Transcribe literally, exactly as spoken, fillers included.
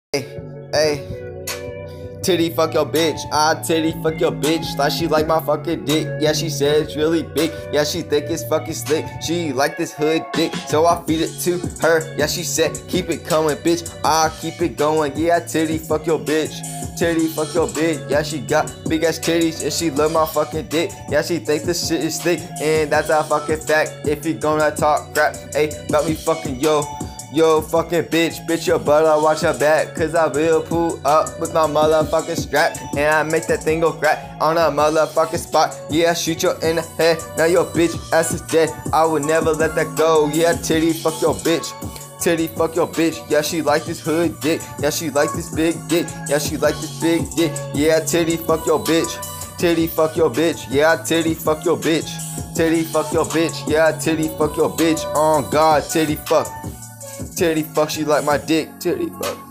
Hey, hey, titty fuck your bitch. I titty fuck your bitch. Like she like my fucking dick. Yeah, she said it's really big. Yeah, she think it's fucking slick. She like this hood dick, so I feed it to her. Yeah, she said keep it coming, bitch. I keep it going. Yeah, titty fuck your bitch. Titty fuck your bitch. Yeah, she got big ass titties and she love my fucking dick. Yeah, she think this shit is thick, and that's a fucking fact. If you gonna talk crap, hey, about me fucking yo. Yo, fucking bitch, bitch, your butter, watch your back. Cause I will pull up with my motherfucking strap, and I make that thing go crack on a motherfucking spot. Yeah, shoot you in the head, now your bitch ass is dead. I would never let that go. Yeah, titty fuck your bitch. Titty fuck your bitch. Yeah, she like this hood dick. Yeah, she like this big dick. Yeah, she like this big dick. Yeah, titty fuck your bitch. Titty fuck your bitch. Yeah, titty fuck your bitch. Titty fuck your bitch. Yeah, titty fuck your bitch. Oh God, titty fuck. Titty fuck, she like my dick. Titty fuck.